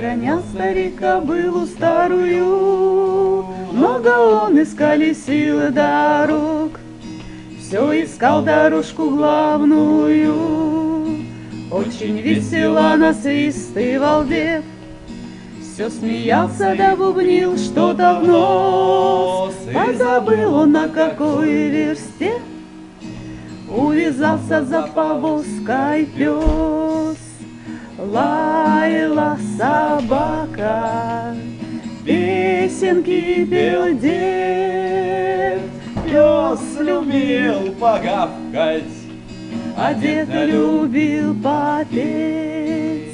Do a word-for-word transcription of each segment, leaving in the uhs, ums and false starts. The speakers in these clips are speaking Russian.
Гоня старика было старую, много он искали силы дорог, все искал дорожку главную. Очень весела насвистывал дед, все смеялся да бубнил что-то в нос. Позабыл он, на какой версте увязался за повозкой пес. Лаяла собака, песенки пел дед. Пес любил погавкать, а дед любил попеть.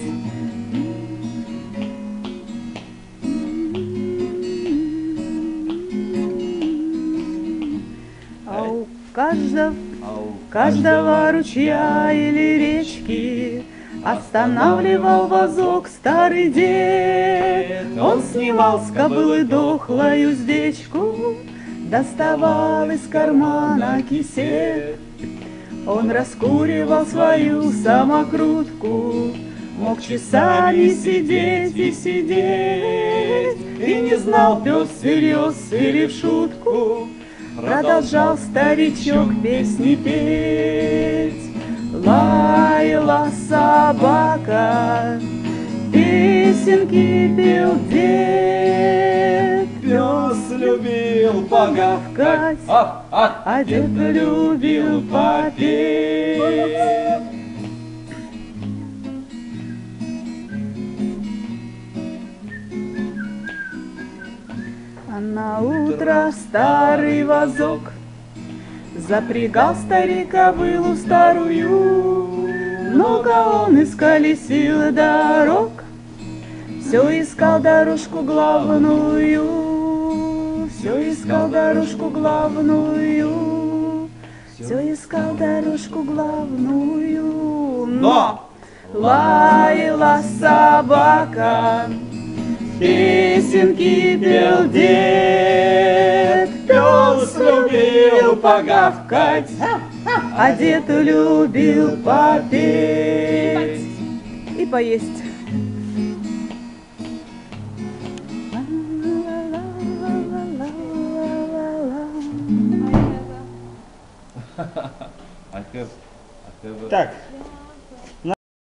А у каждого, каждого ручья или речки останавливал возок старый дед. Он снимал с кобылы дохлую уздечку, доставал из кармана кисет. Он раскуривал свою самокрутку, мог часами сидеть и сидеть. И не знал, пес всерьез или в шутку, продолжал старичок песни петь. Лаяла собака, песенки пел дед. Пес любил погавкать, а, а, а дед любил попеть. А на утро старый возок запрягал старика кобылу старую. Много он искали силы дорог, все искал дорожку главную, все искал дорожку главную, все искал дорожку главную. Но лаяла собака, песенки пел дед. пес любил погавкать, а дед любил попеть и поесть. I have, I have a... Так,